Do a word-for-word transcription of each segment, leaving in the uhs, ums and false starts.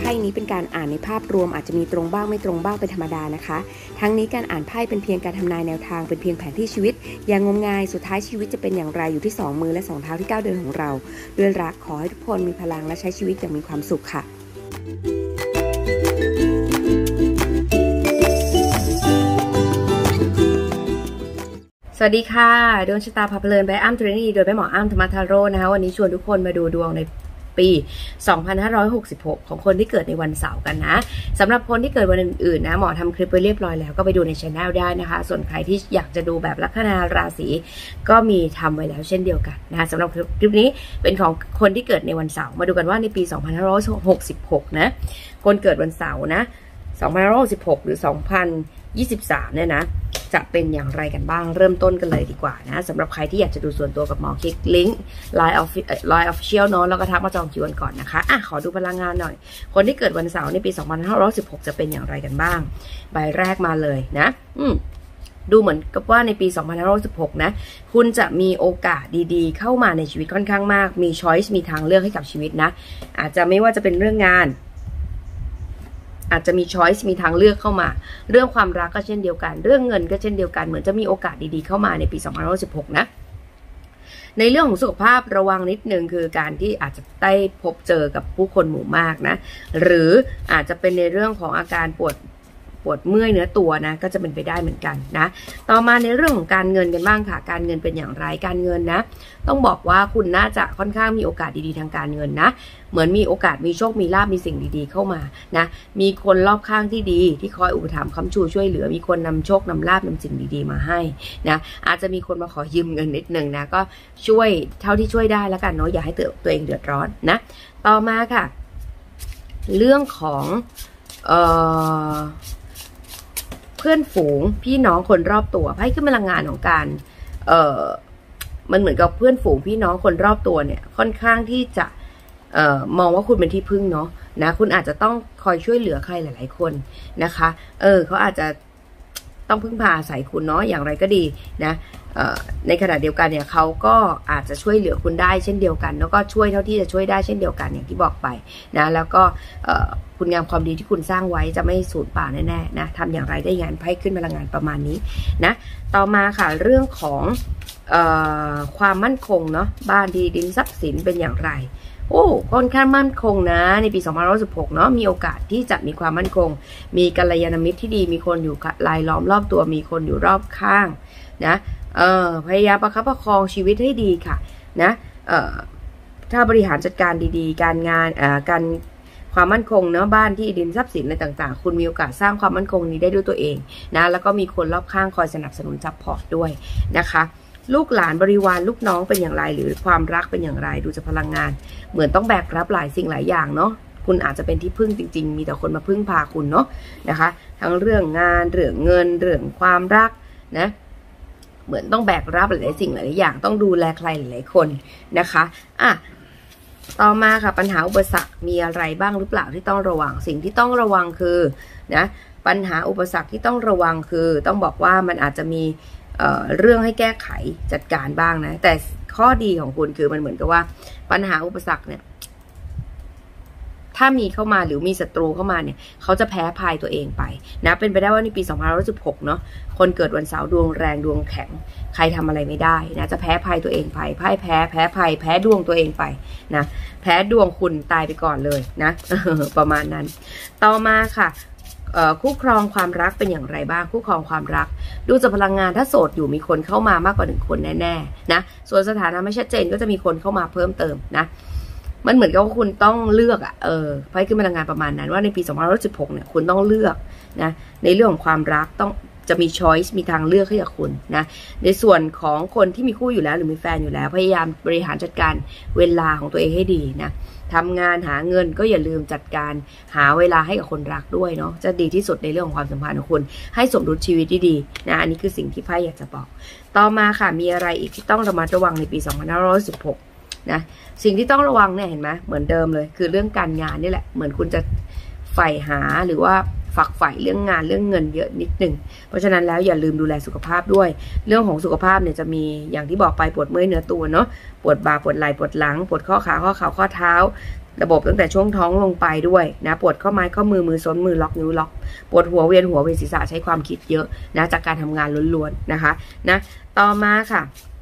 พ่นี้เป็นการอ่านในภาพรวมอาจจะมีตรงบ้างไม่ตรงบ้างเป็นธรรมดานะคะทั้งนี้การอ่านไพ่เป็นเพียงการทำนายแนวทางเป็นเพียงแผนที่ชีวิตอย่างงมงายสุดท้ายชีวิตจะเป็นอย่างไรอยู่ที่สองมือและสองเท้าที่ก้าวเดินของเราด้วยรักขอให้ทุกคนมีพลังและใช้ชีวิตอย่างมีความสุขค่ะสวัสดีค่ะดวงชะตาพาเพลินไปอ้ำทรีนีโดยแม่หมออ้ำธรรมทาโร่นะคะวันนี้ชวนทุกคนมาดูดวงในปีสองพันห้าร้อยหกสิบหกของคนที่เกิดในวันเสาร์กันนะสำหรับคนที่เกิดวันอื่นๆนะหมอทำคลิปไปเรียบร้อยแล้วก็ไปดูในช่องได้นะคะส่วนใครที่อยากจะดูแบบลัคนาราศีก็มีทำไว้แล้วเช่นเดียวกันนะสำหรับคลิปนี้เป็นของคนที่เกิดในวันเสาร์มาดูกันว่าในปีสองพันห้าร้อยหกสิบหกนะคนเกิดวันเสาร์นะสองพันห้าร้อยหกสิบหกหรือสองพันยี่สิบสามเนี่ยนะจะเป็นอย่างไรกันบ้างเริ่มต้นกันเลยดีกว่านะสำหรับใครที่อยากจะดูส่วนตัวกับหมอคลิกลิงก์ ไลน์ ไลน์ Official เนาะแล้วก็ทักมาจองคิวกันก่อนนะคะอ่ะขอดูพลังงานหน่อยคนที่เกิดวันเสาร์ในปีสองพันห้าร้อยสิบหกจะเป็นอย่างไรกันบ้างใบแรกมาเลยนะอืมดูเหมือนกับว่าในปีสองพันห้าร้อยสิบหกนะคุณจะมีโอกาสดีๆเข้ามาในชีวิตค่อนข้างมากมีช้อยส์มีทางเลือกให้กับชีวิตนะอาจจะไม่ว่าจะเป็นเรื่องงานอาจจะมีช้อยส์มีทางเลือกเข้ามาเรื่องความรักก็เช่นเดียวกันเรื่องเงินก็เช่นเดียวกันเหมือนจะมีโอกาสดีๆเข้ามาในปีสองพันห้าร้อยสิบหกนะในเรื่องของสุขภาพระวังนิดนึงคือการที่อาจจะได้พบเจอกับผู้คนหมู่มากนะหรืออาจจะเป็นในเรื่องของอาการปวดปวดเมื่อยเนื้อตัวนะก็จะเป็นไปได้เหมือนกันนะต่อมาในเรื่องของการเงินกันบ้างค่ะการเงินเป็นอย่างไรการเงินนะต้องบอกว่าคุณน่าจะค่อนข้างมีโอกาสดีๆทางการเงินนะเหมือนมีโอกาสมีโชคมีลาภมีสิ่งดีๆเข้ามานะมีคนรอบข้างที่ดีที่คอยอุปถัมภ์ค้ำชูช่วยเหลือมีคนนำโชคนำลาภนำสิ่งดีๆมาให้นะอาจจะมีคนมาขอยืมเงินนิดนึงนะก็ช่วยเท่าที่ช่วยได้แล้วกันเนาะอย่าให้ตัวเองเดือดร้อนนะต่อมาค่ะเรื่องของเอ่อเพื่อนฝูงพี่น้องคนรอบตัวไพ่ขึ้นพลังงานของการเอ่อมันเหมือนกับเพื่อนฝูงพี่น้องคนรอบตัวเนี่ยค่อนข้างที่จะเอ่อมองว่าคุณเป็นที่พึ่งเนาะนะคุณอาจจะต้องคอยช่วยเหลือใครหลายๆคนนะคะเออเขาอาจจะต้องพึ่งพาอาศัยคุณเนาะอย่างไรก็ดีนะในขณะเดียวกันเนี่ยเขาก็อาจจะช่วยเหลือคุณได้เช่นเดียวกันแล้วก็ช่วยเท่าที่จะช่วยได้เช่นเดียวกันอย่างที่บอกไปนะแล้วก็คุณงามความดีที่คุณสร้างไว้จะไม่สูญเปล่าแน่ๆนะทำอย่างไรได้งานไพ่ขึ้นพลังงานประมาณนี้นะต่อมาค่ะเรื่องของเอ่อความมั่นคงเนาะบ้านที่ดินทรัพย์สินเป็นอย่างไรโอ้ค่อนข้างมั่นคงนะในปีสองพันห้าร้อยสิบหกเนาะมีโอกาสที่จะมีความมั่นคงมีกัลยาณมิตรที่ดีมีคนอยู่รายล้อมรอบตัวมีคนอยู่รอบข้างนะเออพยายามประคับประคองชีวิตให้ดีค่ะนะเอ่อถ้าบริหารจัดการดีๆการงานเอ่อการความมั่นคงเนาะบ้านที่ดินทรัพย์สินอะไรต่างๆคุณมีโอกาสสร้างความมั่นคงนี้ได้ด้วยตัวเองนะแล้วก็มีคนรอบข้างคอยสนับสนุนซัพพอร์ตด้วยนะคะลูกหลานบริวารลูกน้องเป็นอย่างไรหรือความรักเป็นอย่างไรดูจากพลังงานเหมือนต้องแบกรับหลายสิ่งหลายอย่างเนาะคุณอาจจะเป็นที่พึ่งจริงๆมีแต่คนมาพึ่งพาคุณเนาะนะคะทั้งเรื่องงานเรื่องเงินเรื่องความรักนะเหมือนต้องแบกรับหลายสิ่งหลายอย่างต้องดูแลใครหลายคนนะคะอ่ะต่อมาค่ะปัญหาอุปสรรคมีอะไรบ้างหรือเปล่าที่ต้องระวังสิ่งที่ต้องระวังคือนะปัญหาอุปสรรคที่ต้องระวังคือต้องบอกว่ามันอาจจะมีเอ่อเรื่องให้แก้ไขจัดการบ้างนะแต่ข้อดีของคุณคือมันเหมือนกับว่าปัญหาอุปสรรคเนี่ยถ้ามีเข้ามาหรือมีศัตรูเข้ามาเนี่ยเขาจะแพ้พายตัวเองไปนะเป็นไปได้ว่าในปีสองพันห้าร้อยสิบหกเนาะคนเกิดวันเสาร์ดวงแรงดวงแข็งใครทำอะไรไม่ได้นะจะแพ้พายตัวเองไปพ่ายแพ้แพ้ภัยแพ้ดวงตัวเองไปนะแพ้ดวงคุณตายไปก่อนเลยนะประมาณนั้นต่อมาค่ะคู่ครองความรักเป็นอย่างไรบ้างคู่ครองความรักดูจากพลังงานถ้าโสดอยู่มีคนเข้ามามากกว่าหนึ่งคนแน่ๆนะส่วนสถานะไม่ชัดเจนก็จะมีคนเข้ามาเพิ่มเติมนะมันเหมือนกับว่าคุณต้องเลือกอ่ะเออไพ่ขึ้นพลังงานประมาณนั้นว่าในปีสองพันห้าร้อยสิบหกเนี่ยคุณต้องเลือกนะในเรื่องของความรักต้องจะมีช้อยส์มีทางเลือกให้กับคุณนะในส่วนของคนที่มีคู่อยู่แล้วหรือมีแฟนอยู่แล้วพยายามบริหารจัดการเวลาของตัวเองให้ดีนะทำงานหาเงินก็อย่าลืมจัดการหาเวลาให้กับคนรักด้วยเนาะจะดีที่สุดในเรื่องของความสัมพันธ์ของคุณให้สมดุลชีวิตที่ดีนะอันนี้คือสิ่งที่ไพ่อยากจะบอกต่อมาค่ะมีอะไรอีกที่ต้องระมัดระวังในปีสองพันห้าร้อยสิบหกนะสิ่งที่ต้องระวังเนี่ยเห็นไหมเหมือนเดิมเลยคือเรื่องการงานนี่แหละเหมือนคุณจะใฝ่หาหรือว่าฝักใฝ่เรื่องงานเรื่องเงินเยอะนิดหนึ่งเพราะฉะนั้นแล้วอย่าลืมดูแลสุขภาพด้วยเรื่องของสุขภาพเนี่ยจะมีอย่างที่บอกไปปวดเมื่อยเนื้อตัวเนาะปวดบ่าปวดไหล่ปวดหลังปวดข้อขาข้อเข่าข้อเท้าระบบตั้งแต่ช่วงท้องลงไปด้วยนะปวดข้อไม้ข้อมือมือซ้นมือล็อกนิ้วล็อกปวดหัวเวียนหัวเวียนศีรษะใช้ความคิดเยอะนะจากการทำงานล้วนๆนะคะนะต่อมาค่ะ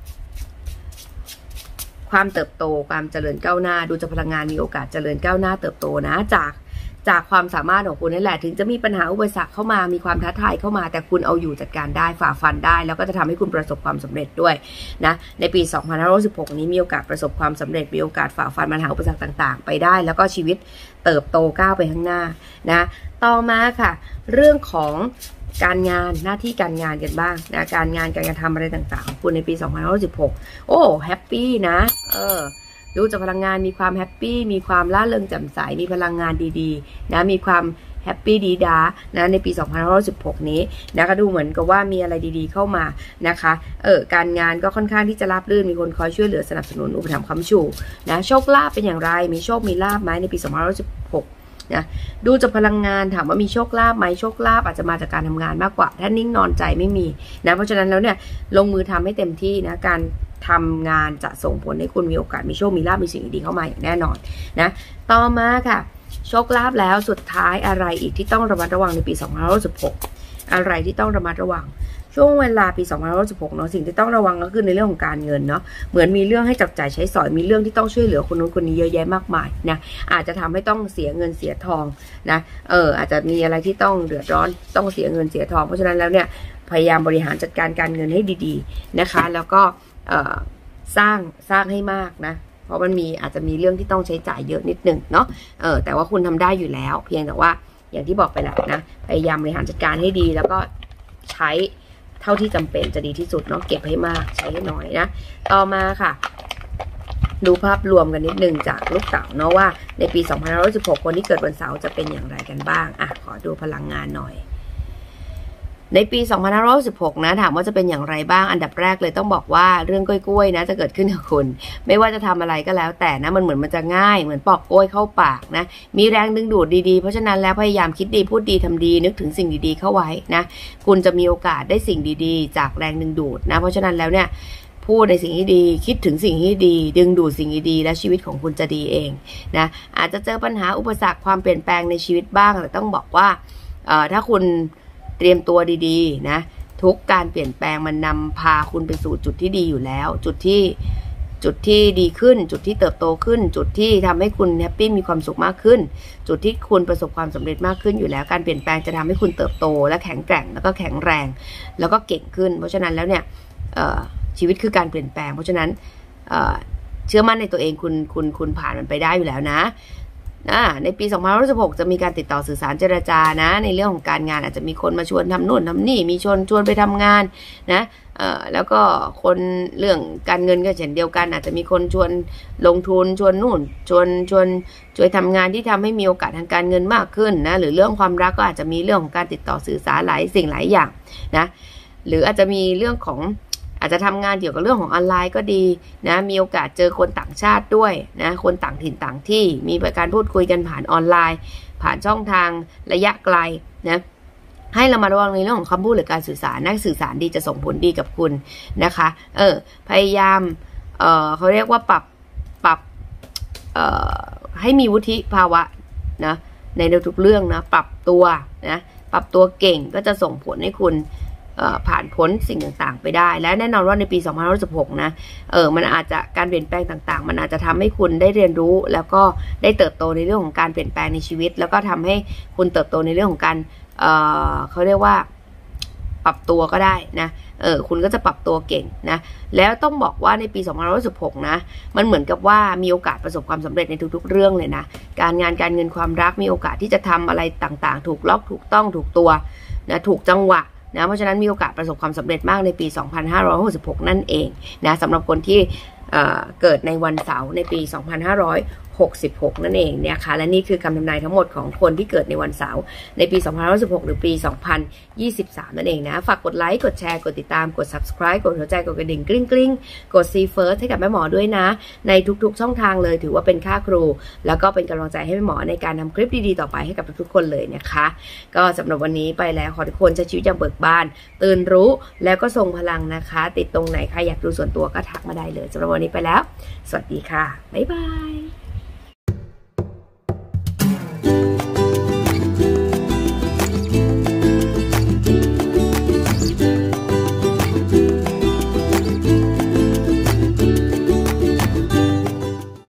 ความเติบโตความเจริญก้าวหน้าดูจะพลังงานมีโอกาสเจริญก้าวหน้าเติบโตนะจากจากความสามารถของคุณนี่แหละถึงจะมีปัญหาอุปสรรคเข้ามามีความท้าทายเข้ามาแต่คุณเอาอยู่จัดการได้ฝ่าฟันได้แล้วก็จะทำให้คุณประสบความสำเร็จด้วยนะในปีสองพันห้าร้อยสิบหกนี้มีโอกาสประสบความสำเร็จมีโอกาสฝ่าฟันปัญหาอุปสรรคต่างๆไปได้แล้วก็ชีวิตเติบโตก้าวไปข้างหน้านะต่อมาค่ะเรื่องของการงานหน้าที่การงานกันบ้างนะการงานการกระทำอะไรต่างๆคุณในปีสองพันห้าร้อยสิบหกโอ้แฮปปี้นะเออดูจากพลังงานมีความแฮปปี้มีความร่าเริงแจ่มใสมีพลังงานดีๆนะมีความแฮปปี้ดีดานะในปีสองพันห้าร้อยสิบหกนี้นะคะดูเหมือนกับว่ามีอะไรดีๆเข้ามานะคะเออการงานก็ค่อนข้างที่จะราบรื่นมีคนคอยช่วยเหลือสนับสนุนอุปถัมภ์ค้ำชูนะโชคลาภเป็นอย่างไรมีโชคมีลาภไหมในปีสองพันห้าร้อยสิบหกนะดูจากพลังงานถามว่ามีโชคลาภไหมโชคลาภอาจจะมาจากการทำงานมากกว่าถ้านิ่งนอนใจไม่มีนะเพราะฉะนั้นแล้วเนี่ยลงมือทำให้เต็มที่นะการทำงานจะส่งผลให้คุณมีโอกาสมีโชคมีลาภมีสิ่งดีเข้ามาอย่างแน่นอนนะต่อมาค่ะโชคลาภแล้วสุดท้ายอะไรอีกที่ต้องระมัดระวังในปีสองพันห้าร้อยสิบหกอะไรที่ต้องระมัดระวังช่วงเวลาปีสองพันห้าร้อยสิบหกเนาะสิ่งที่ต้องระวังก็คือในเรื่องของการเงินเนาะเหมือนมีเรื่องให้จับจ่ายใช้สอยมีเรื่องที่ต้องช่วยเหลือคนนู้นคนนี้เยอะแยะมากมายนะอาจจะทำให้ต้องเสียเงินเสียทองนะเอออาจจะมีอะไรที่ต้องเดือดร้อนต้องเสียเงินเสียทองเพราะฉะนั้นแล้วเนี่ยพยายามบริหารจัดการการเงินให้ดีๆนะคะแล้วก็เอ่อสร้างสร้างให้มากนะเพราะมันมีอาจจะมีเรื่องที่ต้องใช้จ่ายเยอะนิดนึงเนาะเออแต่ว่าคุณทำได้อยู่แล้วเพียงแต่ว่าอย่างที่บอกไปแหละนะพยายามบริหารจัดการให้ดีแล้วก็ใช้เท่าที่จำเป็นจะดีที่สุดเนาะเก็บให้มากใช้ให้น้อยนะต่อมาค่ะดูภาพรวมกันนิดนึงจากลูกเต๋าเนาะว่าในปีสองพันห้าร้อยสิบหกคนที่เกิดวันเสาร์จะเป็นอย่างไรกันบ้างอ่ะขอดูพลังงานหน่อยในปีสองพันห้าร้อยสิบหกนะถามว่าจะเป็นอย่างไรบ้างอันดับแรกเลยต้องบอกว่าเรื่องกล้วยๆนะจะเกิดขึ้นกับคุณไม่ว่าจะทำอะไรก็แล้วแต่นะมันเหมือนมันจะง่ายเหมือนปอกกล้วยเข้าปากนะมีแรงดึงดูดดีๆเพราะฉะนั้นแล้วพยายามคิดดีพูดดีทำดีนึกถึงสิ่งดีๆเข้าไว้นะคุณจะมีโอกาสได้สิ่งดีๆจากแรงดึงดูดนะเพราะฉะนั้นแล้วเนี่ยพูดในสิ่งที่ดีคิดถึงสิ่งที่ดีดึงดูดสิ่งดีๆและชีวิตของคุณจะดีเองนะอาจจะเจอปัญหาอุปสรรคความเปลี่ยนแปลงในชีวิตบ้างแต่ต้องบอกว่าเอ่อถ้าคุณเตรียมตัวดีๆนะทุกการเปลี่ยนแปลงมันนำพาคุณไปสู่จุดที่ดีอยู่แล้วจุดที่จุดที่ดีขึ้นจุดที่เติบโตขึ้นจุดที่ทำให้คุณแฮปปี้มีความสุขมากขึ้นจุดที่คุณประสบความสำเร็จมากขึ้นอยู่แล้วการเปลี่ยนแปลงจะทำให้คุณเติบโตและแข็งแกร่งแล้วก็แข็งแรงแล้วก็เก่งขึ้นเพราะฉะนั้นแล้วเนี่ยชีวิตคือการเปลี่ยนแปลงเพราะฉะนั้นเชื่อมั่นในตัวเองคุณคุณคุณผ่านมันไปได้อยู่แล้วนะในปีสองพันห้าร้อยสิบหกจะมีการติดต่อสื่อสารเจรจานะในเรื่องของการงานอาจจะมีคนมาชวนทำนู่นทำนี่มีชวนชวนไปทำงานนะเอ่อแล้วก็คนเรื่องการเงินก็เช่นเดียวกันอาจจะมีคนชวนลงทุนชวนนู่นชวนชวนช่วยทำงานที่ทำให้มีโอกาสทางการเงินมากขึ้นนะหรือเรื่องความรักก็อาจจะมีเรื่องของการติดต่อสื่อสารหลายสิ่งหลายอย่างนะหรืออาจจะมีเรื่องของอาจจะทำงานเกี่ยวกับเรื่องของออนไลน์ก็ดีนะมีโอกาสเจอคนต่างชาติด้วยนะคนต่างถิ่นต่างที่มีการพูดคุยกันผ่านออนไลน์ผ่านช่องทางระยะไกลนะให้เรามาระวังในเรื่องของคำพูดหรือการสื่อสารนักสื่อสารดีจะส่งผลดีกับคุณนะคะเออพยายามเออเขาเรียกว่าปรับปรับเอ่อให้มีวุฒิภาวะนะในทุกเรื่องนะปรับตัวนะปรับตัวเก่งก็จะส่งผลให้คุณผ่านพ้นสิ่งต่างๆไปได้และแน่นอนว่าในปีสองพันห้าร้อยสิบหกนะเออมันอาจจะการเปลี่ยนแปลงต่างๆมันอาจจะทำให้คุณได้เรียนรู้แล้วก็ได้เติบโตในเรื่องของการเปลี่ยนแปลงในชีวิตแล้วก็ทำให้คุณเติบโตในเรื่องของการเออเขาเรียกว่าปรับตัวก็ได้นะเออคุณก็จะปรับตัวเก่งนะแล้วต้องบอกว่าในปีสองพันห้าร้อยสิบหกนะมันเหมือนกับว่ามีโอกาสประสบความสำเร็จในทุกๆเรื่องเลยนะการงานการเงินความรักมีโอกาสที่จะทำอะไรต่างๆถูกล็อกถูกต้องถูกตัวนะถูกจังหวะนะเพราะฉะนั้นมีโอกาสประสบความสำเร็จมากในปีสองพันห้าร้อยหกสิบหกนั่นเองนะสำหรับคนที่เอ่อเกิดในวันเสาร์ในปีสองพันห้าร้อยหกสิบหกนั่นเองเนี่ยค่ะและนี่คือคำทำนายทั้งหมดของคนที่เกิดในวันเสาร์ในปีสองพันห้าร้อยสิบหกหรือปีสองพันยี่สิบสามนั่นเองนะฝากกดไลค์กดแชร์กดติดตามกด ซับสไครบ์ กดหัวใจกดกระดิ่งกริ๊งกริ๊งกด ซี เฟิร์ส ให้กับแม่หมอด้วยนะในทุกๆช่องทางเลยถือว่าเป็นค่าครูแล้วก็เป็นกำลังใจให้แม่หมอในการทำคลิปดีๆต่อไปให้กับทุกๆคนเลยนะคะก็สำหรับวันนี้ไปแล้วขอทุกคนใช้ชีวิตอย่างเบิกบานตื่นรู้แล้วก็ทรงพลังนะคะติดตรงไหนใครอยากดูส่วนตัวก็ทักมาได้เลยสำหรับวันนี้ไปแล้วสวัสดีค่ะบ๊ายบาย